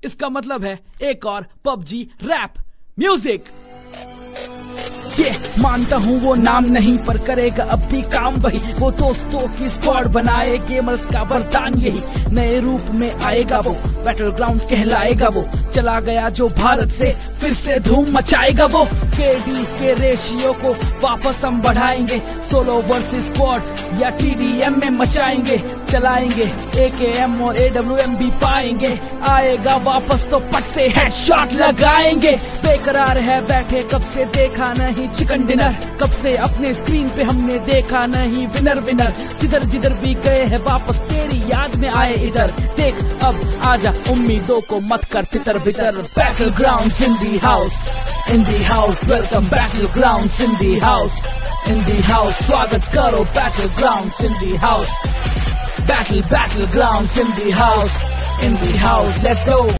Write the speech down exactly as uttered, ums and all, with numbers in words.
इसका मतलब है एक और पबजी रैप म्यूजिक। ये मानता हूँ वो नाम नहीं पर करेगा अब भी काम वही, वो दोस्तों की स्क्वाड बनाए गेमर्स का वरदान यही। नए रूप में आएगा वो, बैटल ग्राउंड्स कहलाएगा वो, चला गया जो भारत से फिर से धूम मचाएगा वो। केडी के रेशियो को वापस हम बढ़ाएंगे, सोलो वर्सेस स्क्वाड या टीडीएम में मचाएंगे, चलाएंगे एकेएम और एडब्ल्यूएम भी पाएंगे। आएगा वापस तो पट से हेडशॉट लगाएंगे। बेकरार है बैठे कब से देखा नहीं चिकन डिनर, कब से अपने स्क्रीन पे हमने देखा नहीं विनर विनर। जिधर जिधर भी गए हैं वापस तेरी याद में आए इधर, देख अब आजा उम्मीदों को मत कर तितर बितर। Battle grounds in the house, in the house, welcome battle grounds in the house, in the house, स्वागत करो battle grounds in the house. Battle battle grounds in the house, in the house, let's go.